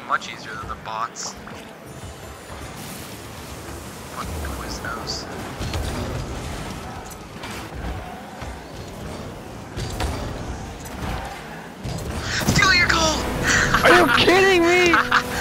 much easier than the bots. Fucking Quiznos. Steal your goal! Are you kidding me?